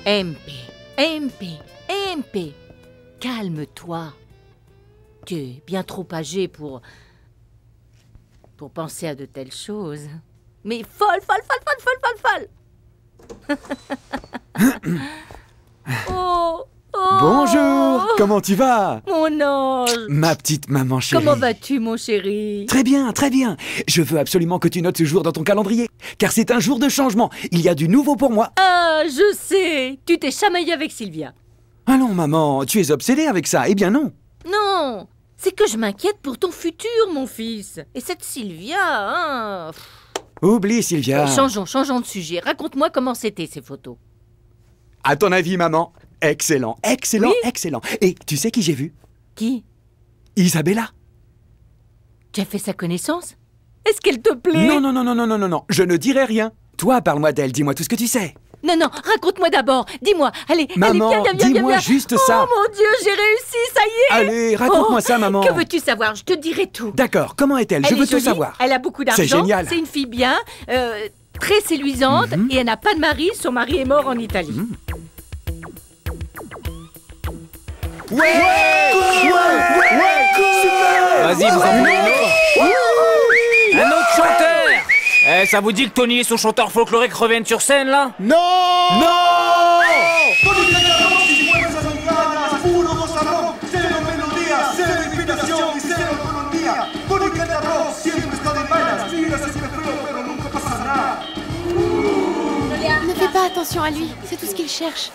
MP, calme-toi. Tu es bien trop âgé pour penser à de telles choses. Mais folle. Oh, bonjour, comment tu vas? Mon ange. Ma petite maman chérie. Comment vas-tu, mon chéri? Très bien, très bien. Je veux absolument que tu notes ce jour dans ton calendrier, car c'est un jour de changement. Il y a du nouveau pour moi. Ah, je sais. Tu t'es chamaillé avec Sylvia. Allons, maman, tu es obsédée avec ça. Eh bien non. Non, c'est que je m'inquiète pour ton futur, mon fils. Et cette Sylvia, hein... Oublie, Sylvia. Changeons de sujet. Raconte-moi comment c'était, ces photos. À ton avis, maman? Excellent. Oui. Et tu sais qui j'ai vu? Qui? Isabella. Tu as fait sa connaissance? Est-ce qu'elle te plaît? Non, je ne dirai rien. Toi, parle-moi d'elle, dis-moi tout ce que tu sais. Non, raconte-moi d'abord. Dis-moi, allez, Maman, allez, viens. dis-moi juste ça. Oh mon Dieu, j'ai réussi, ça y est. Allez, raconte-moi ça, maman. Que veux-tu savoir? Je te dirai tout. D'accord, comment est-elle? Je veux tout savoir. Elle a beaucoup d'argent. C'est génial. C'est une fille bien, très séduisante, et elle n'a pas de mari. Son mari est mort en Italie. Ouais, super. Vas-y, vous en voulez une autre? Un autre chanteur. Eh, ça vous dit que Tony et son chanteur folklorique reviennent sur scène, là? Non. Ne fais pas attention à lui, c'est tout ce qu'il cherche.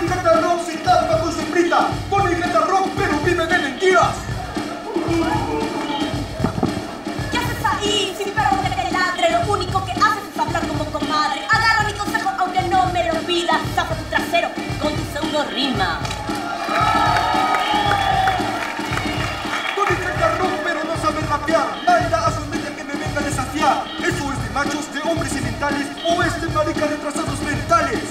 ¿Qué haces ahí? Si mi perro que te ladre, lo único que haces es hablar como comadre. Agarra mi consejo aunque no me lo pidas. Zafa tu trasero con tu pseudo rima. Tony canta rock pero no sabe rapear. Nada hace un media que me venga a desafiar. Eso es de machos, de hombres sedentales o es de marica retrasados mentales.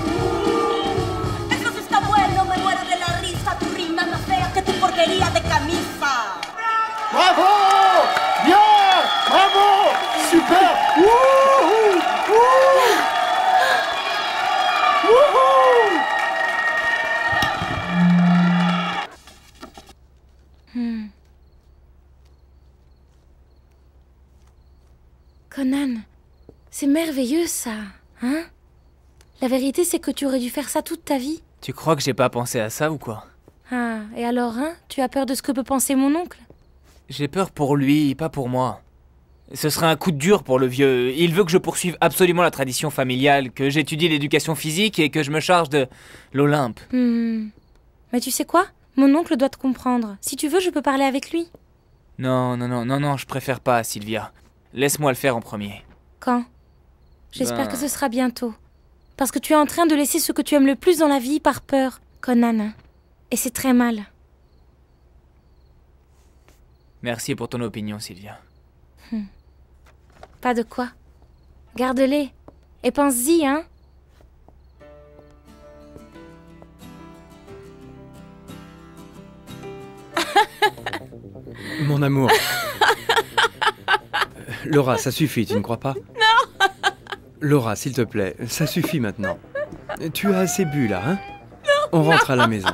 Eso sí está bueno, me muero de la risa. Tu rima más fea que tu porquería de camisa. Bravo! Bien! Bravo! Super! Wouhou! Conan, c'est merveilleux ça, hein? La vérité c'est que tu aurais dû faire ça toute ta vie. Tu crois que j'ai pas pensé à ça ou quoi? Ah, et alors, hein? Tu as peur de ce que peut penser mon oncle? J'ai peur pour lui, pas pour moi. Ce serait un coup de dur pour le vieux. Il veut que je poursuive absolument la tradition familiale, que j'étudie l'éducation physique et que je me charge de l'Olympe. Mais tu sais quoi? Mon oncle doit te comprendre. Si tu veux, je peux parler avec lui. Non, je préfère pas, Sylvia. Laisse-moi le faire en premier. Quand? J'espère que ce sera bientôt. Parce que tu es en train de laisser ce que tu aimes le plus dans la vie par peur, Conan. Et c'est très mal. Merci pour ton opinion, Sylvia. Pas de quoi. Garde-les. Et pense-y, hein. Mon amour. Laura, ça suffit, tu ne crois pas? Non. Laura, s'il te plaît, ça suffit maintenant. Tu as assez bu, là, hein? On rentre à la maison.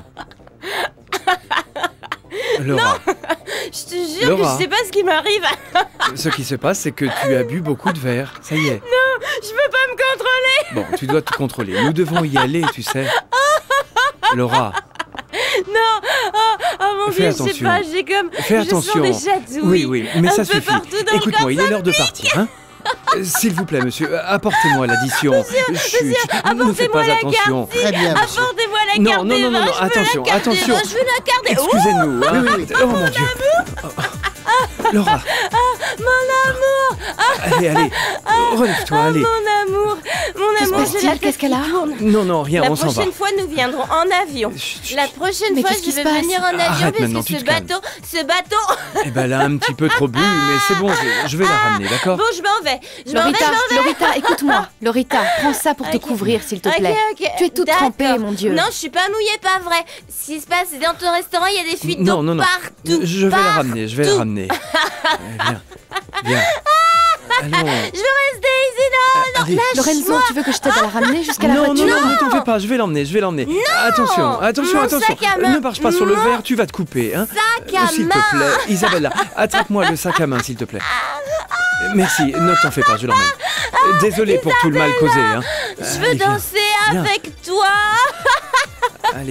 Laura. Je te jure Laura. que je sais pas ce qui m'arrive. Ce qui se passe, c'est que tu as bu beaucoup de verre. Ça y est. Non, je peux pas me contrôler. Bon, tu dois te contrôler. Nous devons y aller, tu sais. Laura. Non. Oh mon Fais Dieu, je sais attention. pas, j'ai comme... Fais attention. Je sens des chatouilles. Oui, mais ça suffit. Écoute-moi, il est l'heure de partir. partir, hein? S'il vous plaît, monsieur, apportez-moi l'addition. Monsieur, ne faites pas attention. Très bien, monsieur. Apportez-moi la carte des vins, attention. Je veux la carte des vins. Excusez-nous. Hein. Oh mon Dieu. Laura. Mon amour. Allez. Relève-toi, allez. Mon amour, Qu'est-ce qu'elle a? Non, rien, on s'en va. La prochaine fois, nous viendrons en avion. La prochaine fois, je vais venir en avion Arrête maintenant, parce que tu te calmes. ce bateau... Eh ben, elle a un petit peu trop bu, mais c'est bon, je vais la ramener, d'accord? Bon, je m'en vais. Lorita, écoute-moi. Lorita, prends ça pour te couvrir, s'il te plaît. Ok. Tu es toute D'accord. trempée, mon Dieu. Non, je suis pas mouillée, pas vrai. Ce qui se passe, c'est dans ton restaurant, il y a des fuites d'eau Non. partout. Je vais la ramener. Viens. Allons. Je veux rester ici, non, Allez. Lorenzo, tu veux que je t'aide à la ramener jusqu'à la Non, voiture? non, ne t'en fais pas, je vais l'emmener. Attention, attention, Mon attention. sac à main. Ne marche pas sur le verre, tu vas te couper. Hein. Sac à S'il main. te plaît, Isabella, attrape-moi le sac à main, s'il te plaît. Merci, ne t'en fais pas, je l'emmène. Désolé pour tout le mal causé. Hein. Je veux Allez, viens, danser viens. avec toi. Allez.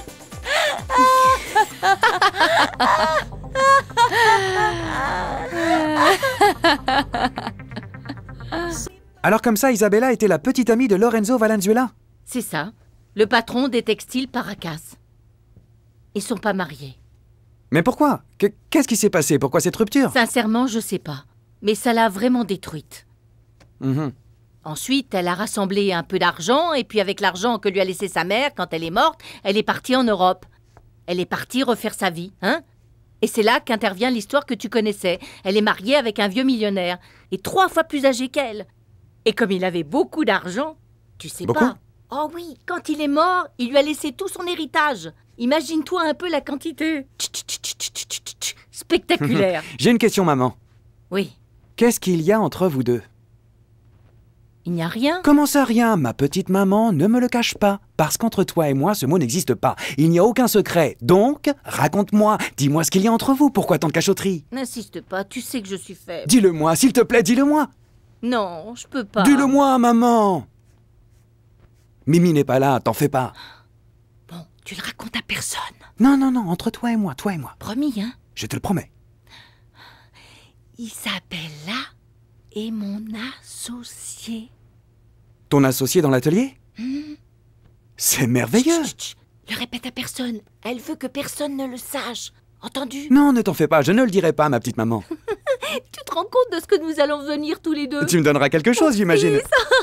Alors comme ça, Isabella était la petite amie de Lorenzo Valenzuela? C'est ça, le patron des textiles Paracas. Ils sont pas mariés. Mais pourquoi? Qu'est-ce qui s'est passé? Pourquoi cette rupture? Sincèrement, je sais pas. Mais ça l'a vraiment détruite. Mhm. Ensuite, elle a rassemblé un peu d'argent, et puis avec l'argent que lui a laissé sa mère quand elle est morte, elle est partie en Europe. Elle est partie refaire sa vie, hein? Et c'est là qu'intervient l'histoire que tu connaissais. Elle est mariée avec un vieux millionnaire, et 3 fois plus âgé qu'elle. Et comme il avait beaucoup d'argent, tu sais Beaucoup? pas. Oh oui, quand il est mort, il lui a laissé tout son héritage. Imagine-toi un peu la quantité. Spectaculaire. J'ai une question, maman. Oui, Qu'est-ce qu'il y a entre vous deux? il n'y a rien. Comment ça, rien? Ma petite maman, ne me le cache pas. Parce qu'entre toi et moi, ce mot n'existe pas. Il n'y a aucun secret. Donc, raconte-moi. Dis-moi ce qu'il y a entre vous. Pourquoi tant de cachotterie? N'insiste pas, tu sais que je suis faible. Dis-le-moi, s'il te plaît, dis-le-moi. Non, je peux pas. Dis-le-moi, maman. Mimi n'est pas là, t'en fais pas. Bon, tu le racontes à personne. Non, non, non, entre toi et moi. Promis, hein? Je te le promets. Isabella est mon associée. Ton associé dans l'atelier? C'est merveilleux. Chut, chut, chut. Le répète à personne. Elle veut que personne ne le sache. Entendu? Non, ne t'en fais pas, je ne le dirai pas, ma petite maman. Tu te rends compte de ce que nous allons devenir tous les deux? Tu me donneras quelque chose, j'imagine.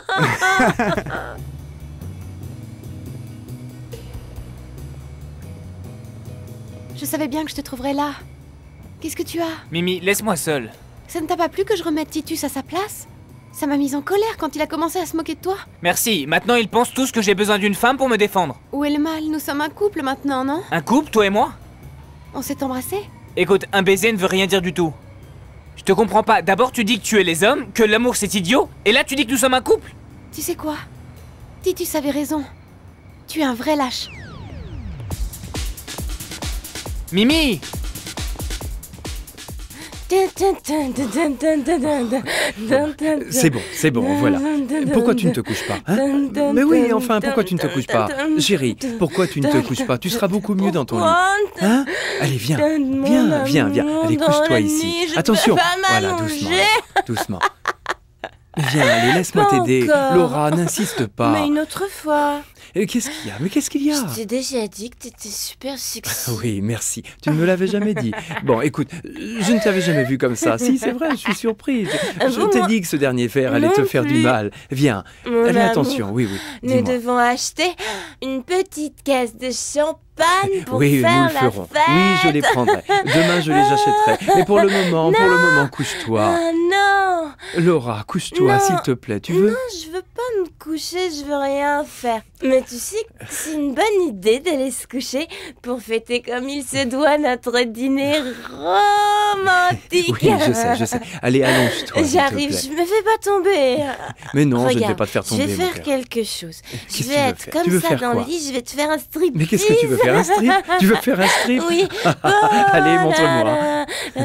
Je savais bien que je te trouverais là. Qu'est-ce que tu as? Mimi, laisse-moi seul. Ça ne t'a pas plu que je remette Titus à sa place? Ça m'a mise en colère quand il a commencé à se moquer de toi. Merci, maintenant ils pensent tous que j'ai besoin d'une femme pour me défendre. Où est le mal? Nous sommes un couple maintenant, non? Un couple, toi et moi? On s'est embrassés? Écoute, un baiser ne veut rien dire du tout. Je te comprends pas. D'abord tu dis que tu es les hommes, que l'amour c'est idiot, et là tu dis que nous sommes un couple. Tu sais quoi? Titus avait raison. Tu es un vrai lâche. Mimi! C'est bon, voilà. Pourquoi tu ne te couches pas, hein? Mais oui, enfin, pourquoi tu ne te couches pas? Chérie, pourquoi tu ne te couches pas? Tu seras beaucoup mieux dans ton lit. Hein? Allez, viens. Allez, couche-toi ici. Attention. Voilà, doucement. Viens, allez, laisse-moi t'aider. Laura, n'insiste pas. Mais une autre fois. Qu'est-ce qu'il y a? Mais qu'est-ce qu'il y a? Je t'ai déjà dit que t'étais super sexy. Oui, merci. Tu ne me l'avais jamais dit. Bon, écoute, je ne t'avais jamais vu comme ça. Si, c'est vrai, je suis surprise. Je t'ai dit que ce dernier verre allait te faire du mal. Viens. Allez, attention, oui. Nous Dis-moi. devons acheter une petite caisse de champagne pour Oui, faire nous le la ferons. fête. Oui, je les prendrai. Demain, je les achèterai. Mais pour le moment, couche-toi. Ah non. Laura, couche-toi, Non. s'il te plaît. Tu veux? Non, je veux pas me coucher, je veux rien faire. Mais tu sais que c'est une bonne idée d'aller se coucher pour fêter comme il se doit notre dîner romantique. Oui, je sais. Allez, allonge-toi. s'il te J'arrive, plaît. je me fais pas tomber. Mais non, je ne vais Regarde, pas te faire tomber. je vais mon faire cœur. quelque chose. Qu'est-ce Je que vais tu veux être faire? comme Tu veux ça faire dans quoi? le lit, je vais te faire un strip. Mais qu'est-ce que tu veux faire? Un strip? Tu veux faire un strip? Oui. Allez, montre-moi.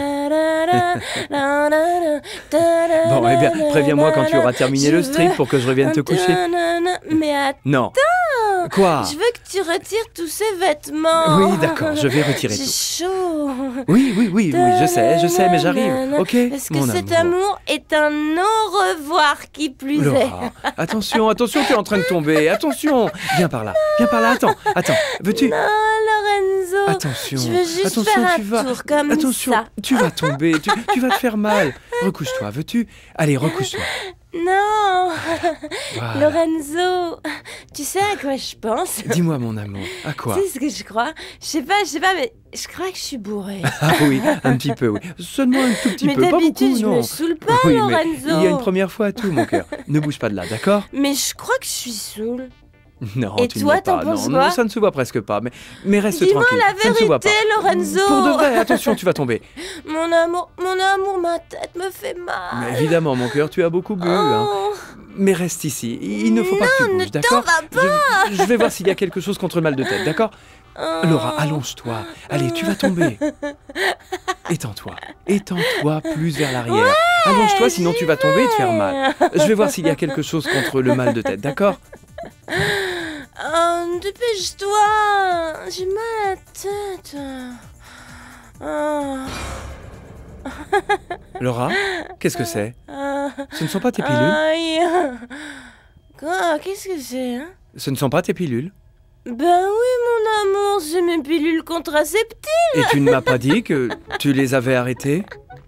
Bon, eh bien, préviens-moi quand tu auras terminé le strip pour que je revienne te coucher. Mais attends, Non. Quoi? je veux que tu retires tous ces vêtements. Oui, d'accord, je vais retirer J'ai tout. chaud. Oui, je sais, mais j'arrive. Ok, Parce que mon cet amour. amour est un au-revoir qui plus est. Laura, attention, tu es en train de tomber. Attention. Viens par là, attends. Veux-tu? Non, Lorenzo. Attention. Je veux juste attention, faire un tu vas. tour comme attention, ça. tu vas tomber. Tu vas te faire mal. Recouche-toi, veux-tu? Allez, recouche-toi. Non. Voilà. Lorenzo, tu sais à quoi je pense? Dis-moi, mon amour. À quoi? Tu sais ce que je crois? Je sais pas, mais je crois que je suis bourrée. Ah oui, un petit peu, oui. Seulement un tout petit Mais peu, pas d'habitude, beaucoup, je non. me saoule pas, Oui, mais Lorenzo. il y a une première fois à tout, mon cœur. Ne bouge pas de là, d'accord? Mais je crois que je suis saoule. Non, Et tu toi, ne vois t'en pas. penses Non, quoi? ça ne se voit presque pas. Mais reste Dis-moi tranquille. la Ça ne se voit pas. vérité, Lorenzo. Pour de vrai, attention, tu vas tomber. Mon amour, ma tête me fait mal. Mais évidemment, mon cœur, tu as beaucoup bu. Hein. Oh. Mais reste ici. Il ne faut pas que tu Non, bouges, ne t'en d'accord? vas pas. Je vais voir s'il y a quelque chose contre le mal de tête, d'accord? Laura, allonge-toi. Allez, tu vas tomber. Étends-toi. Étends-toi plus vers l'arrière. Ouais, allonge-toi, sinon tu vas tomber et te faire mal. Je vais voir s'il y a quelque chose contre le mal de tête, d'accord? Dépêche-toi. J'ai mal à la tête. Laura, qu'est-ce que c'est? Ce ne sont pas tes pilules? Aïe. Quoi? Qu'est-ce que c'est, hein? Ce ne sont pas tes pilules? Ben oui, mon amour, c'est mes pilules contraceptives. Et tu ne m'as pas dit que tu les avais arrêtées?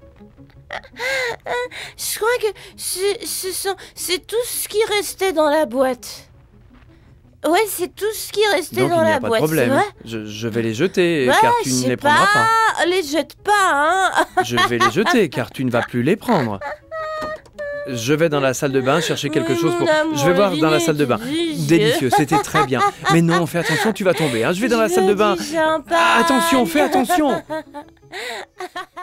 Je crois que c'est tout ce qui restait dans la boîte. Ouais, c'est tout ce qui restait Donc dans il n'y la a pas de boîte, c'est problème. vrai? Je vais les jeter, Ouais, car tu je ne sais les prendras pas. Les jette pas, hein. Je vais les jeter, car tu ne vas plus les prendre. Je vais dans la salle de bain chercher quelque Oui, chose pour... mon amour, Je vais voir dans la salle de bain. délicieux. Délicieux, c'était très bien. Mais non, fais attention, tu vas tomber. Hein. Je vais dans la salle de bain. Je dis sympa. Attention, fais attention.